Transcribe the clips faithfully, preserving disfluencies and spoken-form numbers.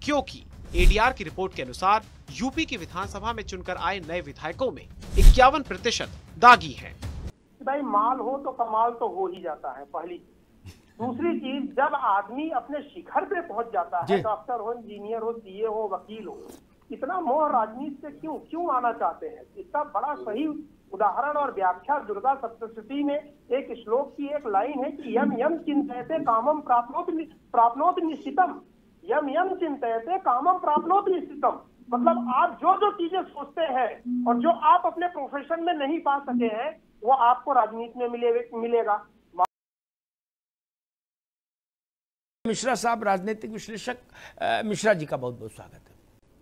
क्योंकि एडीआर की रिपोर्ट के अनुसार यूपी की विधानसभा में चुनकर आए नए विधायकों में इक्यावन प्रतिशत दागी हैं। भाई माल हो तो कमाल तो हो ही जाता है, पहली चीज। दूसरी चीज, जब आदमी अपने शिखर पे पहुंच जाता है, डॉक्टर हो, इंजीनियर हो, सीए हो, वकील हो, इतना मोह राजनीति से क्यों क्यों आना चाहते हैं? इसका बड़ा सही उदाहरण और व्याख्या दुर्गा सप्तशती में एक श्लोक की एक लाइन है कि यम यम चिंतयते कामम प्राप्नोत प्राप्नोत निश्चितम, यम यम चिंतयते कामम प्राप्नोत निश्चितम। मतलब आप जो जो चीजें सोचते हैं और जो आप अपने प्रोफेशन में नहीं पा सके हैं, वो आपको राजनीति में मिले मिलेगा। मिश्रा साहब, राजनीतिक विश्लेषक, मिश्रा जी का बहुत बहुत स्वागत है।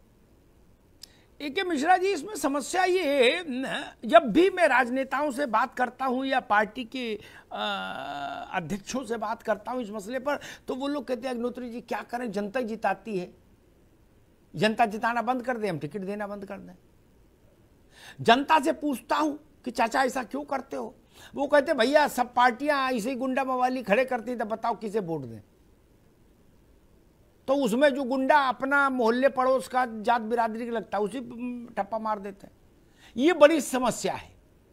ए के मिश्रा जी, इसमें समस्या ये है, जब भी मैं राजनेताओं से बात करता हूं या पार्टी के अध्यक्षों से बात करता हूं इस मसले पर, तो वो लोग कहते हैं अग्निहोत्री जी क्या करें, जनता जिताती है, जनता जिताना बंद कर दें, हम टिकट देना बंद कर दें। जनता से पूछता हूं कि चाचा ऐसा क्यों करते हो, वो कहते भैया सब पार्टियां ऐसे ही गुंडा मवाली खड़े करती, तब बताओ किसे वोट दें। तो उसमें जो गुंडा अपना मोहल्ले पड़ोस का जात बिरादरी का लगता है उसी ठप्पा मार देते हैं। ये बड़ी समस्या है।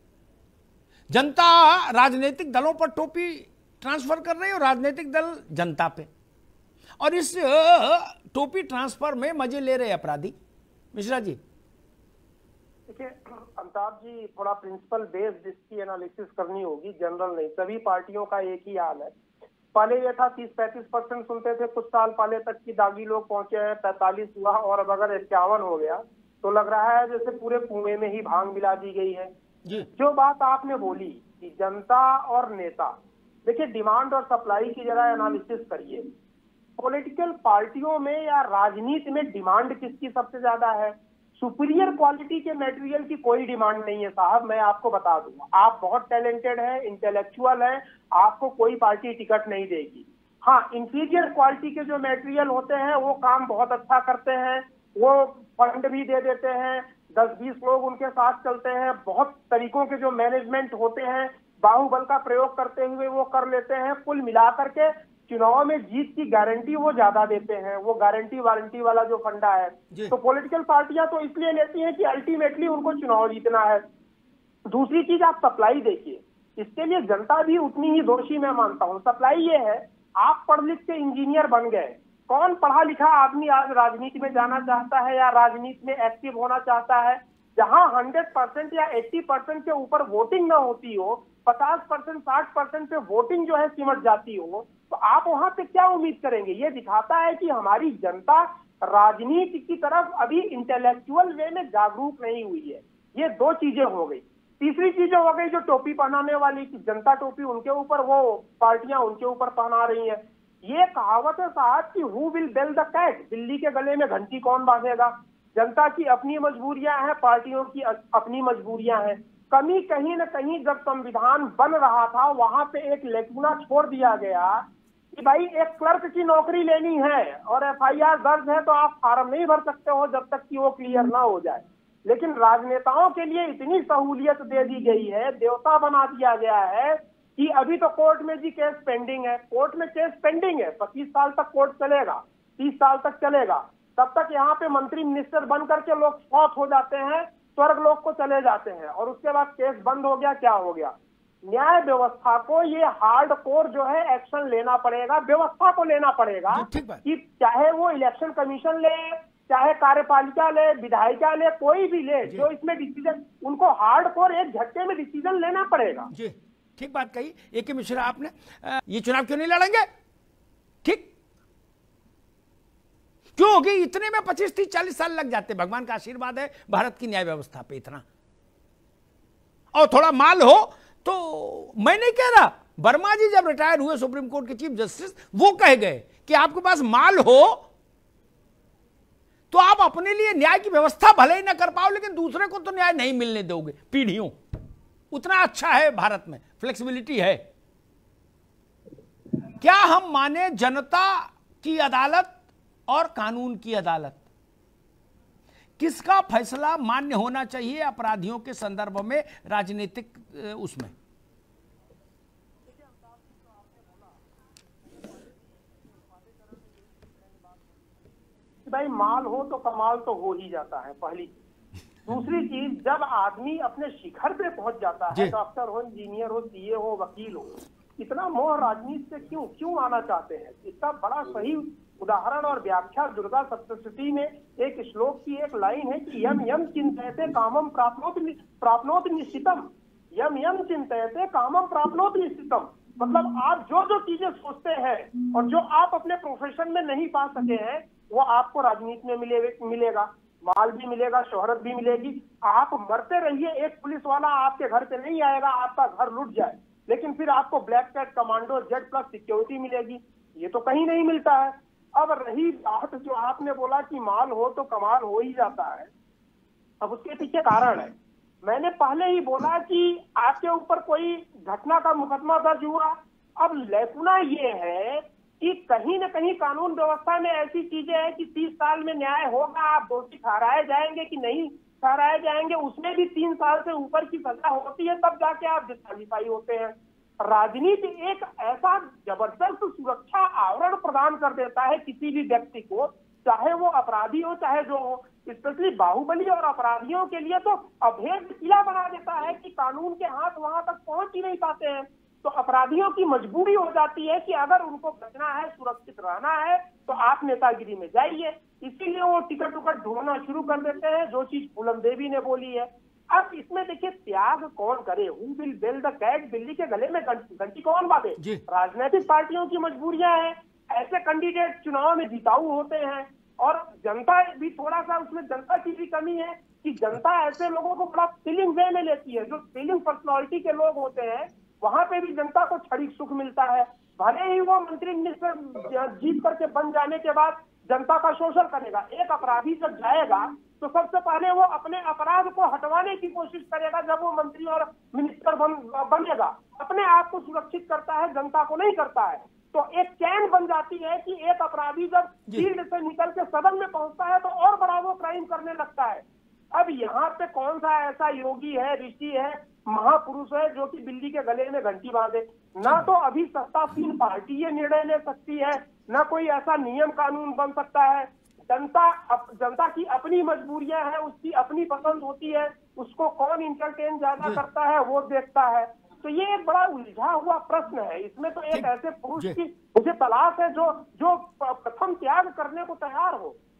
जनता राजनीतिक दलों पर टोपी ट्रांसफर कर रही है और राजनीतिक दल जनता पे, और इस टोपी ट्रांसफर में मजे ले रहे अपराधी। मिश्रा जी देखिए, अमिताभ जी, थोड़ा प्रिंसिपल बेस्ड इसकी एनालिसिस करनी होगी, जनरल नहीं। सभी पार्टियों का एक ही हाल है। पहले ये था तीस पैंतीस परसेंट सुनते थे, कुछ साल पहले तक की दागी लोग पहुंचे हैं, पैंतालीस हुआ, और अब अगर इक्यावन हो गया तो लग रहा है जैसे पूरे कुएं में ही भांग मिला दी गई है। जो बात आपने बोली कि जनता और नेता, देखिए डिमांड और सप्लाई की जरा एनालिसिस करिए। पॉलिटिकल पार्टियों में या राजनीति में डिमांड किसकी सबसे ज्यादा है? सुपीरियर क्वालिटी के मटेरियल की कोई डिमांड नहीं है साहब, मैं आपको बता दूं। आप बहुत टैलेंटेड हैं, इंटेलेक्चुअल हैं, आपको कोई पार्टी टिकट नहीं देगी। हाँ, इंफीरियर क्वालिटी के जो मटेरियल होते हैं वो काम बहुत अच्छा करते हैं, वो फंड भी दे देते हैं, दस बीस लोग उनके साथ चलते हैं, बहुत तरीकों के जो मैनेजमेंट होते हैं बाहुबल का प्रयोग करते हुए वो कर लेते हैं। कुल मिलाकर के चुनाव में जीत की गारंटी वो ज्यादा देते हैं, वो गारंटी वारंटी वाला जो फंडा है। तो पॉलिटिकल पार्टियां तो इसलिए लेती हैं कि अल्टीमेटली उनको चुनाव जीतना है। दूसरी चीज, आप सप्लाई देखिए, इसके लिए जनता भी उतनी ही दोषी मैं मानता हूं। सप्लाई ये है, आप पढ़ लिख के इंजीनियर बन गए, कौन पढ़ा लिखा आदमी आज राजनीति में जाना चाहता है या राजनीति में एक्टिव होना चाहता है? जहां हंड्रेड परसेंट या एट्टी परसेंट के ऊपर वोटिंग ना होती हो, पचास परसेंट साठ परसेंट पे वोटिंग जो है सिमट जाती हो, तो आप वहां पे क्या उम्मीद करेंगे? ये दिखाता है कि हमारी जनता राजनीति की तरफ अभी इंटेलेक्चुअल वे में जागरूक नहीं हुई है। ये दो चीजें हो गई। तीसरी चीजें हो गई जो टोपी पहनाने वाली, की जनता टोपी उनके ऊपर, वो पार्टियां उनके ऊपर पहना रही है। ये कहावत है साहब कि who will bell the cat, बिल्ली के गले में घंटी कौन बांधेगा? जनता की अपनी मजबूरियां हैं, पार्टियों की अपनी मजबूरियां हैं। कमी कहीं न कहीं जब संविधान बन रहा था वहां पे एक लेकुना छोड़ दिया गया कि भाई एक क्लर्क की नौकरी लेनी है और एफ आई आर दर्ज है तो आप फार्म नहीं भर सकते हो जब तक कि वो क्लियर ना हो जाए। लेकिन राजनेताओं के लिए इतनी सहूलियत दे दी गई है, देवता बना दिया गया है कि अभी तो कोर्ट में जी केस पेंडिंग है, कोर्ट में केस पेंडिंग है, पच्चीस साल तक कोर्ट चलेगा, तीस साल तक चलेगा, तब तक यहाँ पे मंत्री मिनिस्टर बन करके लोग फौत हो जाते हैं, स्वर्ग लोक को चले जाते हैं, और उसके बाद केस बंद हो गया, क्या हो गया? न्याय व्यवस्था को ये हार्ड कोर जो है एक्शन लेना पड़ेगा, व्यवस्था को लेना पड़ेगा कि चाहे वो इलेक्शन कमीशन ले, चाहे कार्यपालिका ले, विधायिका ले, कोई भी ले, जो इसमें डिसीजन, उनको हार्ड कोर एक झटके में डिसीजन लेना पड़ेगा। जी, ठीक बात कही। ए के मिश्रा, आपने ये चुनाव क्यों नहीं लड़ेंगे? ठीक क्यों होगी? इतने में पच्चीस तीस चालीस साल लग जाते। भगवान का आशीर्वाद है भारत की न्याय व्यवस्था पे इतना, और थोड़ा माल हो तो मैं नहीं कह रहा, वर्मा जी जब रिटायर हुए सुप्रीम कोर्ट के चीफ जस्टिस, वो कह गए कि आपके पास माल हो तो आप अपने लिए न्याय की व्यवस्था भले ही ना कर पाओ, लेकिन दूसरे को तो न्याय नहीं मिलने दोगे पीढ़ियों। उतना अच्छा है भारत में, फ्लेक्सिबिलिटी है। क्या हम माने जनता की अदालत और कानून की अदालत? किसका फैसला मान्य होना चाहिए अपराधियों के संदर्भ में, राजनीतिक उसमें? भाई माल हो तो कमाल तो हो ही जाता है, पहली चीज। दूसरी चीज, जब आदमी अपने शिखर पे पहुंच जाता है, डॉक्टर हो, इंजीनियर हो, सीए हो, वकील हो, इतना मोह राजनीति से क्यों क्यों आना चाहते हैं? इसका बड़ा सही उदाहरण और व्याख्या दुर्गा सप्तशती में एक श्लोक की एक लाइन है कि यम यम चिंतयते कामम प्राप्नोत प्राप्नोत निश्चितम, यम यम चिंतयते कामम प्राप्नोत निश्चितम। मतलब आप जो जो चीजें सोचते हैं और जो आप अपने प्रोफेशन में नहीं पा सके हैं, वो आपको राजनीति में मिले मिलेगा। माल भी मिलेगा, शोहरत भी मिलेगी। आप मरते रहिए, एक पुलिस वाला आपके घर पे नहीं आएगा, आपका घर लूट जाए, लेकिन फिर आपको black cat commando Z plus security मिलेगी। ये तो कहीं नहीं मिलता है। अब रही बात जो आपने बोला कि माल हो तो कमाल हो ही जाता है, अब उसके पीछे कारण है। मैंने पहले ही बोला कि आपके ऊपर कोई घटना का मुकदमा दर्ज हुआ। अब लेकुना ये है कि कहीं न कहीं कानून व्यवस्था में ऐसी चीजें हैं कि तीस साल में न्याय होगा, आप दोषी ठहराए जाएंगे कि नहीं ठहराए जाएंगे, उसमें भी तीन साल से ऊपर की सजा होती है, तब जाके आप डिस्क्वालीफाई होते हैं। राजनीति एक ऐसा जबरदस्त सुरक्षा आवरण प्रदान कर देता है किसी भी व्यक्ति को, चाहे वो अपराधी हो चाहे जो हो। स्पेशली बाहुबली और अपराधियों के लिए तो अभेद किला बना देता है कि कानून के हाथ वहां तक पहुंच ही नहीं पाते हैं। तो अपराधियों की मजबूरी हो जाती है कि अगर उनको बचना है, सुरक्षित रहना है, तो आप नेतागिरी में जाइए। इसीलिए वो टिकट उकट ढूंढना शुरू कर देते हैं, जो चीज पूनम देवी ने बोली है। अब इसमें देखिए, त्याग कौन करे? Who will bell the cat? बिल्ली के गले में घंटी कौन बांधे? राजनीतिक पार्टियों की मजबूरियां हैं। ऐसे कैंडिडेट चुनाव में जिताऊ होते हैं, और जनता भी थोड़ा सा, उसमें जनता की भी कमी है कि जनता ऐसे लोगों को बड़ा फीलिंग वे में लेती है। जो फीलिंग पर्सनालिटी के लोग होते हैं, वहां पे भी जनता को क्षणिक सुख मिलता है। भले ही वो मंत्री मिनिस्टर जीत करके बन जाने के बाद जनता का शोषण करेगा। एक अपराधी जब जाएगा तो सबसे पहले वो अपने अपराध को हटवाने की कोशिश करेगा। जब वो मंत्री और मिनिस्टर बन बनेगा, अपने आप को सुरक्षित करता है, जनता को नहीं करता है। तो एक चैन बन जाती है कि एक अपराधी जब फील्ड से निकल के सदन में पहुंचता है तो और बड़ा वो क्राइम करने लगता है। अब यहाँ पे कौन सा ऐसा योगी है, ऋषि है, महापुरुष है जो कि बिल्ली के गले में घंटी बांधे? ना तो अभी सत्तासीन पार्टी ये निर्णय ले सकती है, ना कोई ऐसा नियम कानून बन सकता है। जनता अप, जनता की अपनी मजबूरियां हैं, उसकी अपनी पसंद होती है, उसको कौन इंटरटेन ज्यादा करता है वो देखता है। तो ये एक बड़ा उलझा हुआ प्रश्न है। इसमें तो एक ऐसे पुरुष की मुझे तलाश है जो जो प्रथम त्याग करने को तैयार हो।